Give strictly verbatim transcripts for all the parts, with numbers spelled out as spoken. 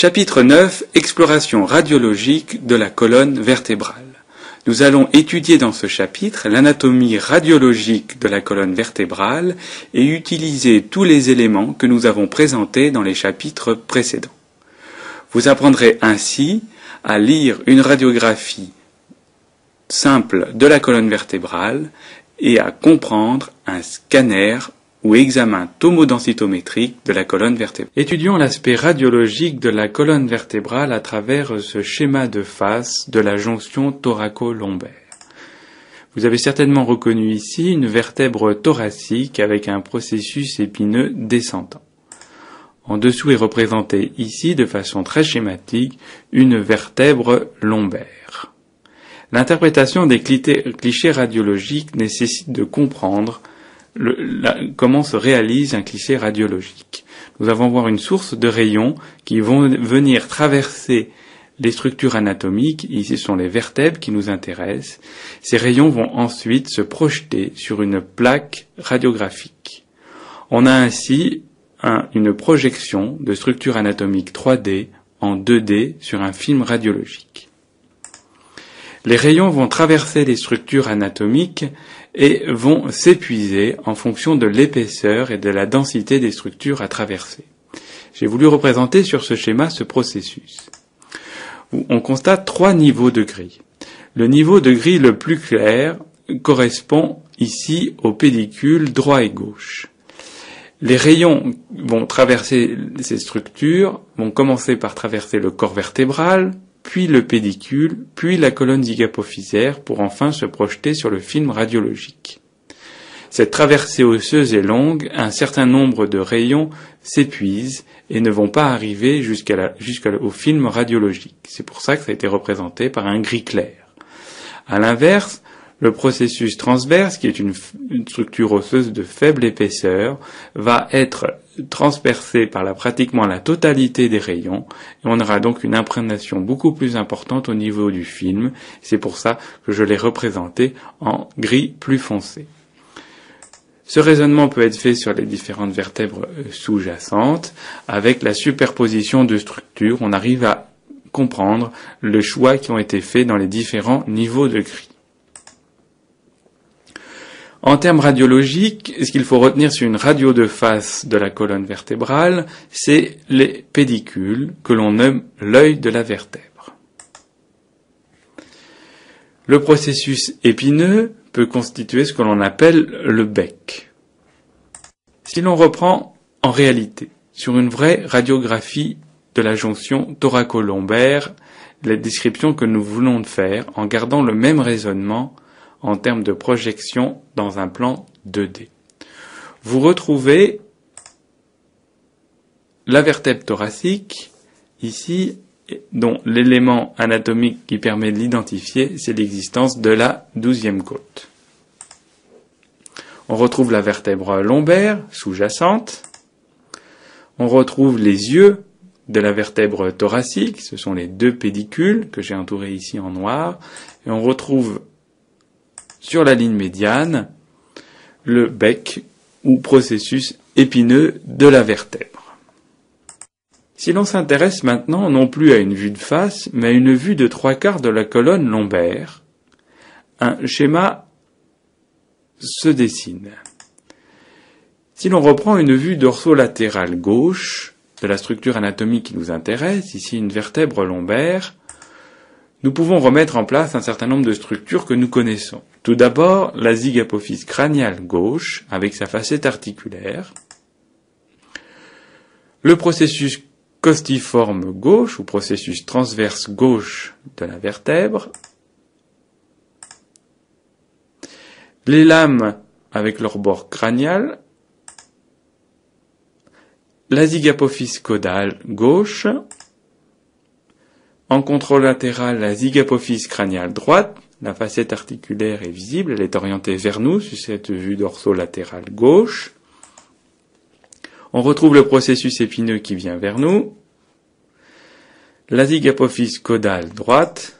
Chapitre neuf. Exploration radiologique de la colonne vertébrale. Nous allons étudier dans ce chapitre l'anatomie radiologique de la colonne vertébrale et utiliser tous les éléments que nous avons présentés dans les chapitres précédents. Vous apprendrez ainsi à lire une radiographie simple de la colonne vertébrale et à comprendre un scanner ou examen tomodensitométrique de la colonne vertébrale. Étudions l'aspect radiologique de la colonne vertébrale à travers ce schéma de face de la jonction thoraco-lombaire. Vous avez certainement reconnu ici une vertèbre thoracique avec un processus épineux descendant. En dessous est représentée ici, de façon très schématique, une vertèbre lombaire. L'interprétation des clichés radiologiques nécessite de comprendre Le, la, comment se réalise un cliché radiologique. Nous allons voir une source de rayons qui vont venir traverser les structures anatomiques. Ici, ce sont les vertèbres qui nous intéressent. Ces rayons vont ensuite se projeter sur une plaque radiographique. On a ainsi un, une projection de structure anatomique trois D en deux D sur un film radiologique. Les rayons vont traverser les structures anatomiques et vont s'épuiser en fonction de l'épaisseur et de la densité des structures à traverser. J'ai voulu représenter sur ce schéma ce processus. On constate trois niveaux de gris. Le niveau de gris le plus clair correspond ici aux pédicules droit et gauche. Les rayons vont traverser ces structures, vont commencer par traverser le corps vertébral, puis le pédicule, puis la colonne zygapophysaire pour enfin se projeter sur le film radiologique. Cette traversée osseuse est longue, un certain nombre de rayons s'épuisent et ne vont pas arriver jusqu'à la, jusqu'au film radiologique. C'est pour ça que ça a été représenté par un gris clair. À l'inverse, le processus transverse, qui est une, une structure osseuse de faible épaisseur, va être transpercé par la, pratiquement la totalité des rayons, et on aura donc une imprégnation beaucoup plus importante au niveau du film. C'est pour ça que je l'ai représenté en gris plus foncé. Ce raisonnement peut être fait sur les différentes vertèbres sous-jacentes. Avec la superposition de structures, on arrive à comprendre le choix qui ont été faits dans les différents niveaux de gris. En termes radiologiques, ce qu'il faut retenir sur une radio de face de la colonne vertébrale, c'est les pédicules que l'on nomme l'œil de la vertèbre. Le processus épineux peut constituer ce que l'on appelle le bec. Si l'on reprend en réalité sur une vraie radiographie de la jonction thoraco-lombaire, la description que nous voulons de faire en gardant le même raisonnement en termes de projection dans un plan deux D. Vous retrouvez la vertèbre thoracique, ici, dont l'élément anatomique qui permet de l'identifier, c'est l'existence de la douzième côte. On retrouve la vertèbre lombaire, sous-jacente. On retrouve les yeux de la vertèbre thoracique, ce sont les deux pédicules que j'ai entourés ici en noir. Et on retrouve sur la ligne médiane, le bec ou processus épineux de la vertèbre. Si l'on s'intéresse maintenant non plus à une vue de face, mais à une vue de trois quarts de la colonne lombaire, un schéma se dessine. Si l'on reprend une vue dorsolatérale gauche de la structure anatomique qui nous intéresse, ici une vertèbre lombaire, nous pouvons remettre en place un certain nombre de structures que nous connaissons. Tout d'abord, la zygapophyse crâniale gauche, avec sa facette articulaire. Le processus costiforme gauche, ou processus transverse gauche de la vertèbre. Les lames avec leur bord crânial. La zygapophyse caudale gauche. En contralatéral, la zygapophyse crâniale droite, la facette articulaire est visible, elle est orientée vers nous sur cette vue dorsolatérale gauche. On retrouve le processus épineux qui vient vers nous. La zygapophyse caudale droite.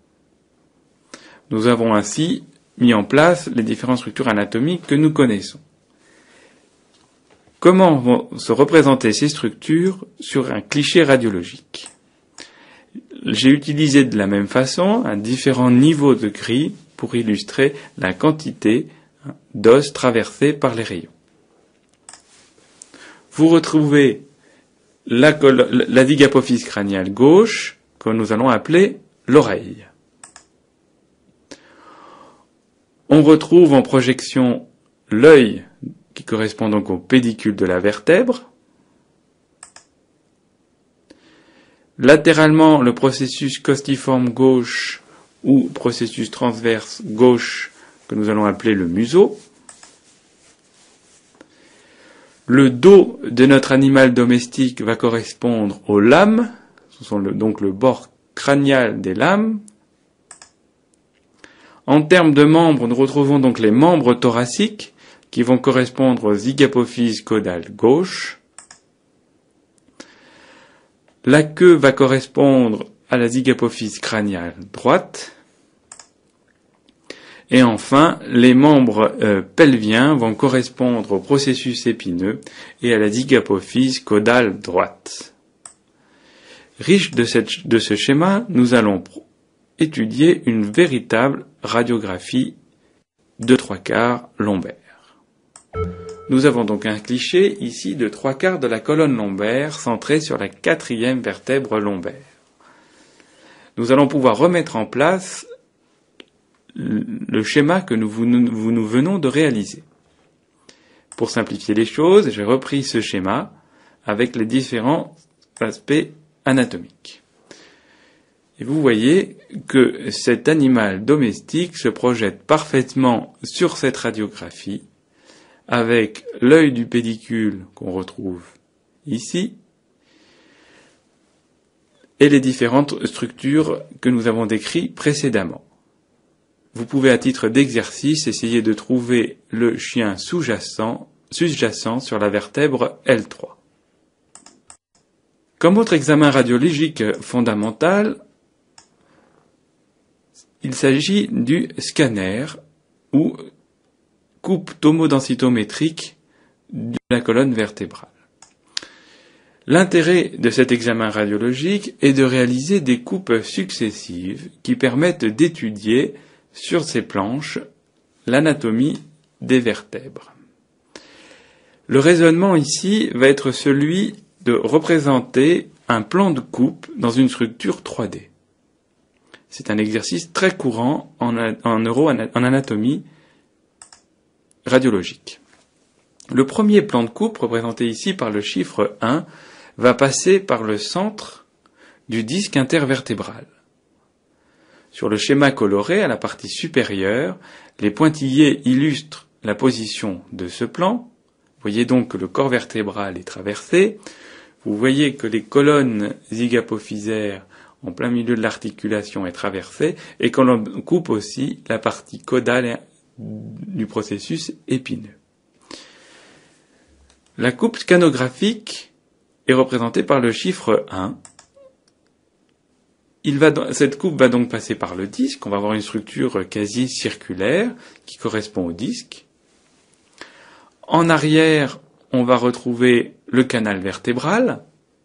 Nous avons ainsi mis en place les différentes structures anatomiques que nous connaissons. Comment vont se représenter ces structures sur un cliché radiologique? J'ai utilisé de la même façon un différent niveau de gris pour illustrer la quantité d'os traversés par les rayons. Vous retrouvez la, la zygapophyse crâniale gauche, que nous allons appeler l'oreille. On retrouve en projection l'œil, qui correspond donc au pédicule de la vertèbre. Latéralement, le processus costiforme gauche ou processus transverse gauche, que nous allons appeler le museau. Le dos de notre animal domestique va correspondre aux lames, ce sont le, donc le bord crânial des lames. En termes de membres, nous retrouvons donc les membres thoraciques qui vont correspondre aux zygapophyses caudales gauche. La queue va correspondre à la zygapophyse crâniale droite. Et enfin, les membres euh, pelviens vont correspondre au processus épineux et à la zygapophyse caudale droite. Riche de, cette, de ce schéma, nous allons étudier une véritable radiographie de trois quarts lombaire. Nous avons donc un cliché ici de trois quarts de la colonne lombaire centré sur la quatrième vertèbre lombaire. Nous allons pouvoir remettre en place le schéma que nous, nous, nous venons de réaliser. Pour simplifier les choses, j'ai repris ce schéma avec les différents aspects anatomiques. Et vous voyez que cet animal domestique se projette parfaitement sur cette radiographie avec l'œil du pédicule qu'on retrouve ici et les différentes structures que nous avons décrites précédemment. Vous pouvez à titre d'exercice essayer de trouver le chien sous-jacent, sous-jacent sur la vertèbre L trois. Comme autre examen radiologique fondamental, il s'agit du scanner ou coupe tomodensitométrique de la colonne vertébrale. L'intérêt de cet examen radiologique est de réaliser des coupes successives qui permettent d'étudier sur ces planches l'anatomie des vertèbres. Le raisonnement ici va être celui de représenter un plan de coupe dans une structure trois D. C'est un exercice très courant en, en, neuro, en anatomie radiologique. Le premier plan de coupe, représenté ici par le chiffre un, va passer par le centre du disque intervertébral. Sur le schéma coloré, à la partie supérieure, les pointillés illustrent la position de ce plan. Vous voyez donc que le corps vertébral est traversé. Vous voyez que les colonnes zygapophysaires en plein milieu de l'articulation est traversée et qu'on coupe aussi la partie caudale du processus épineux. La coupe scanographique est représentée par le chiffre un. Il va, cette coupe va donc passer par le disque. On va avoir une structure quasi circulaire qui correspond au disque. En arrière, on va retrouver le canal vertébral,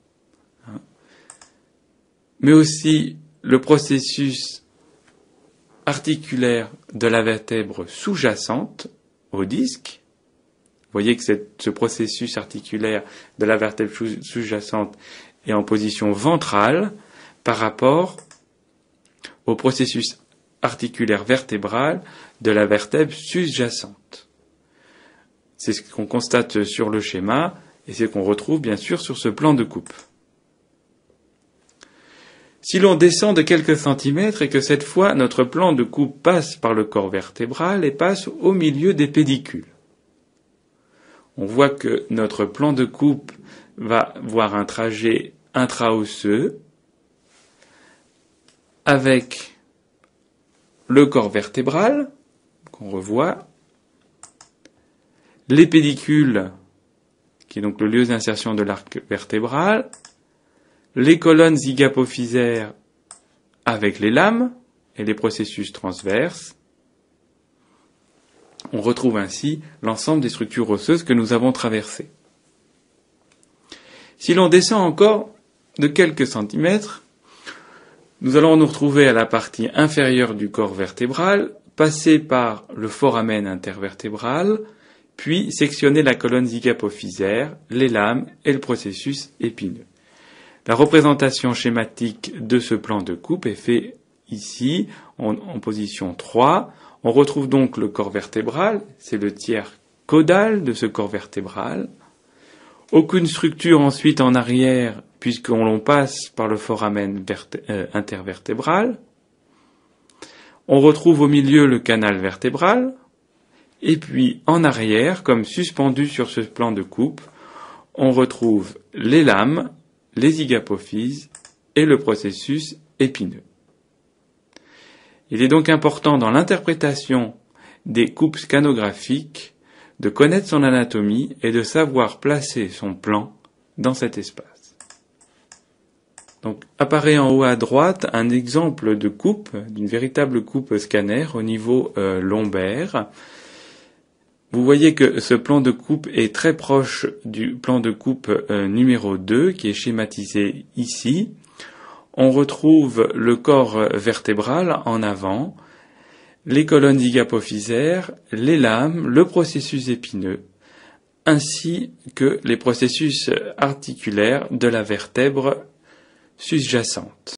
mais aussi le processus articulaire de la vertèbre sous-jacente au disque. Vous voyez que cette, ce processus articulaire de la vertèbre sous-jacente est en position ventrale par rapport au processus articulaire vertébral de la vertèbre sous-jacente. C'est ce qu'on constate sur le schéma et c'est ce qu'on retrouve bien sûr sur ce plan de coupe. Si l'on descend de quelques centimètres et que cette fois notre plan de coupe passe par le corps vertébral et passe au milieu des pédicules, on voit que notre plan de coupe va voir un trajet intra-osseux avec le corps vertébral qu'on revoit, les pédicules, qui est donc le lieu d'insertion de l'arc vertébral, les colonnes zygapophysaires avec les lames et les processus transverses. On retrouve ainsi l'ensemble des structures osseuses que nous avons traversées. Si l'on descend encore de quelques centimètres, nous allons nous retrouver à la partie inférieure du corps vertébral, passer par le foramen intervertébral, puis sectionner la colonne zygapophysaire, les lames et le processus épineux. La représentation schématique de ce plan de coupe est faite ici, en, en position trois. On retrouve donc le corps vertébral, c'est le tiers caudal de ce corps vertébral. Aucune structure ensuite en arrière, puisqu'on l'on passe par le foramen euh, intervertébral. On retrouve au milieu le canal vertébral, et puis en arrière, comme suspendu sur ce plan de coupe, on retrouve les lames, les zygapophyses et le processus épineux. Il est donc important dans l'interprétation des coupes scanographiques de connaître son anatomie et de savoir placer son plan dans cet espace. Donc apparaît en haut à droite un exemple de coupe, d'une véritable coupe scanner au niveau euh, lombaire. Vous voyez que ce plan de coupe est très proche du plan de coupe euh, numéro deux qui est schématisé ici. On retrouve le corps vertébral en avant, les colonnes zygapophysaires, les lames, le processus épineux, ainsi que les processus articulaires de la vertèbre susjacente.